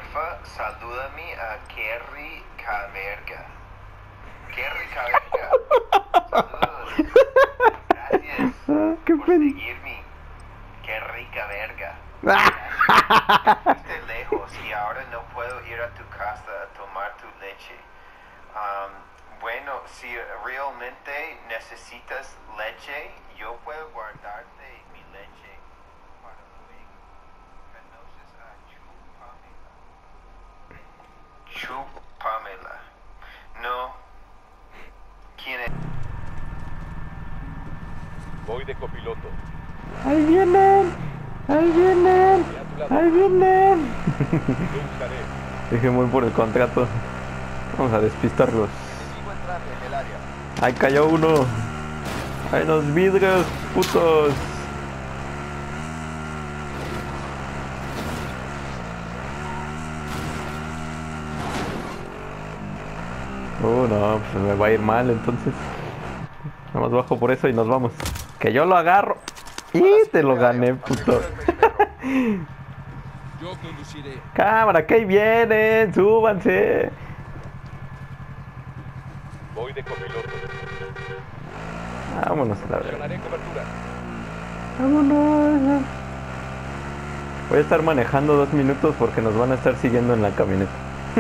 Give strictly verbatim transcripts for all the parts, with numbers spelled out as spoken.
porfa, salúdame a Kerry Caverga. Kerry Caverga. Saludos. Gracias ¿Qué por pen... seguirme. Qué rica verga. Fuiste lejos y ahora no puedo ir a tu casa a tomar tu leche. Um, bueno, si realmente necesitas leche, yo puedo guardarte mi leche para luego. ¿Conoces a Chu Pamela? Chu Pamela. No. ¿Quién es? Voy de copiloto. ¡Ahí vienen! ¡Ahí vienen! ¡Ahí vienen! Yo buscaré. Dije muy por el contrato. Vamos a despistarlos. Enemigo entrante en el área. ¡Ahí cayó uno! ¡Ahí los vidrios, putos! Uh, no, pues me va a ir mal entonces. Nada más bajo por eso y nos vamos. Que yo lo agarro. Y te lo gané, puto. Yo conduciré. Cámara, que ahí vienen, súbanse. Voy de copiloto. Vámonos a la verga. Accionaré cobertura. Vámonos. Voy a estar manejando dos minutos porque nos van a estar siguiendo en la camioneta.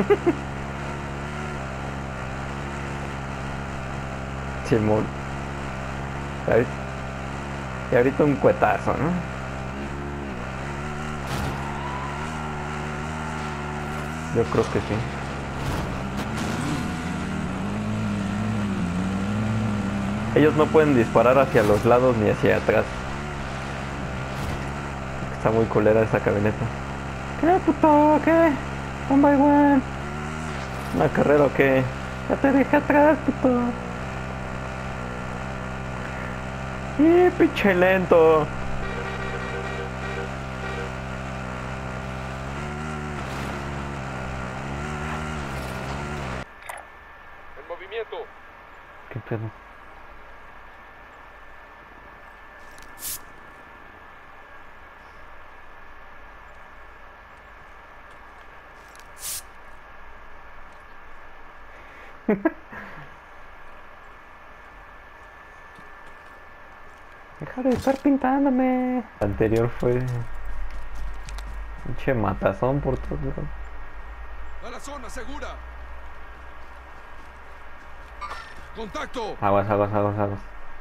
Simón. ¿Sabes? Y ahorita un cuetazo, ¿no? Yo creo que sí. Ellos no pueden disparar hacia los lados ni hacia atrás. Está muy culera esa camioneta. ¿Qué, puto? ¿Qué? One by one. ¿Una carrera o qué? Ya te dejé atrás, puto. ¡Y pinche lento! En movimiento. ¿Qué pedo? Deja de estar pintándome. El anterior fue pinche matazón por todos lados. A la zona segura. Contacto. Aguas, aguas, aguas, aguas.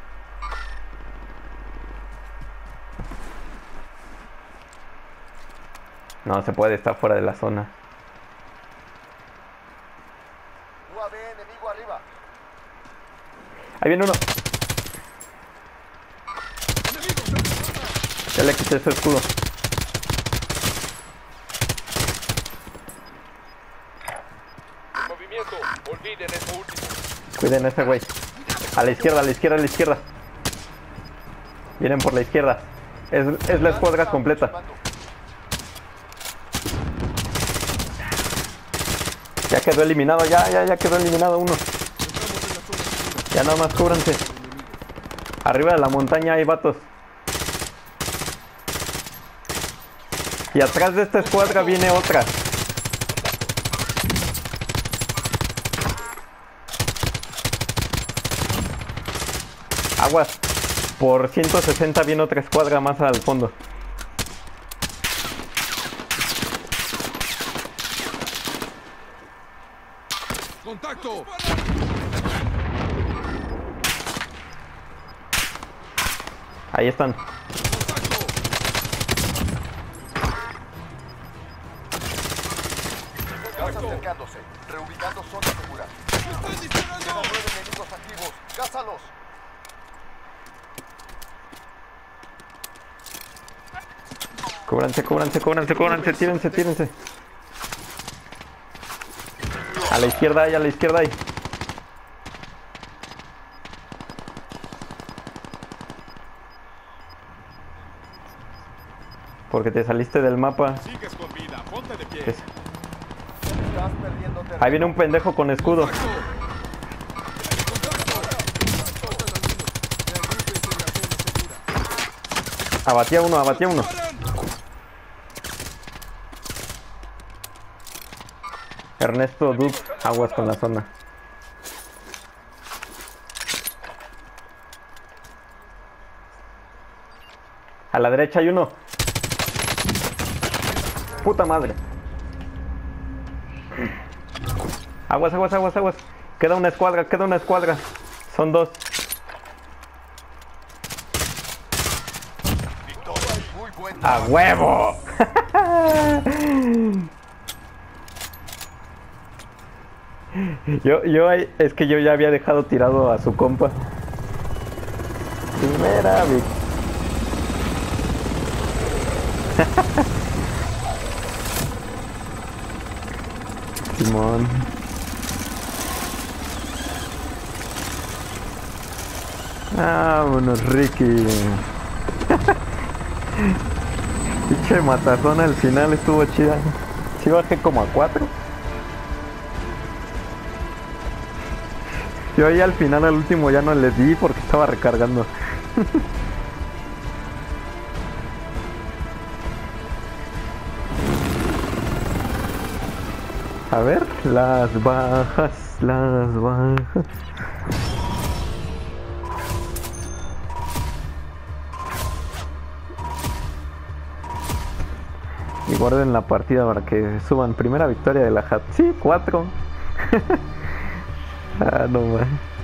No se puede estar fuera de la zona. U A V enemigo arriba. Ahí viene uno. Enemigo cerca. Ya le quité ese escudo. En movimiento. Olviden eso último. Cuiden a ese güey. A la izquierda, a la izquierda, a la izquierda. Vienen por la izquierda. Es, es la escuadra completa. Ya quedó eliminado, ya, ya, ya quedó eliminado uno. Ya nada más cúbranse. Arriba de la montaña hay vatos. Y atrás de esta escuadra viene otra. Aguas. Por ciento sesenta viene otra escuadra más al fondo. Contacto. Ahí están. Contacto. Gas acercándose. Reubicando zona segura. ¡Me están disparando! Quedan nueve enemigos activos. ¡Gázalos! Cúbranse, cúbranse, cúbranse, cúbranse, tírense, tírense. A la izquierda hay, a la izquierda hay. Porque te saliste del mapa. Sigues con vida. Ponte de pie. Es- Estás perdiendo terreno. Ahí viene un pendejo con escudo. Contacto. Abatí a uno, abatí a uno. ¡Disparan! Ernesto Dub, aguas con la zona. A la derecha hay uno. Puta madre. Aguas, aguas, aguas, aguas. Queda una escuadra, queda una escuadra. Son dos. Muy buen ¡A huevo! Yo, yo, ahí- es que yo ya había dejado tirado a su compa. Primera vic- Simón. Vámonos, Ricky. Pinche matazón al final estuvo chida. Sí bajé como a cuatro. Yo ahí al final al último ya no le di porque estaba recargando. A ver, las bajas, las bajas. Y guarden la partida para que suban primera victoria de la Hat. Sí, cuatro. Ah, no más.